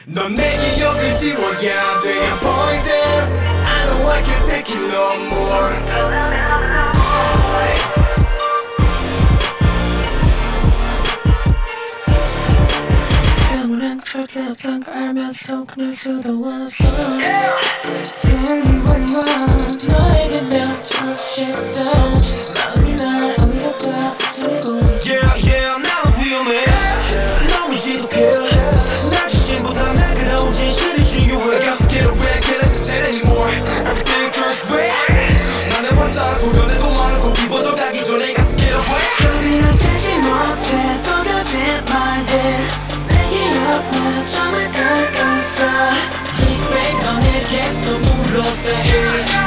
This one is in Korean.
넌 내 기억을 지워야 돼. I'm poison. I know I can't take it no more. 영원한 절대 없단 걸 알면서 끊을 수도 없어. Tell me what you want. 너에게 내어주고 싶다. 마음이 날 올렸다. 스쳐내고 있어. Yeah, 나는 위험해. 너무 지독해. 나 자신보다 날카로운 진실이 중요해. Got to get away, can't hesitate anymore. Everything turns gray. 나의 화살 도려내도 많고 입어져가기 전에 got to get away. 겁이나 깨지 못해 도겨진 my head. 점을 닮았어. Please wait, 너에게서 물러서 해.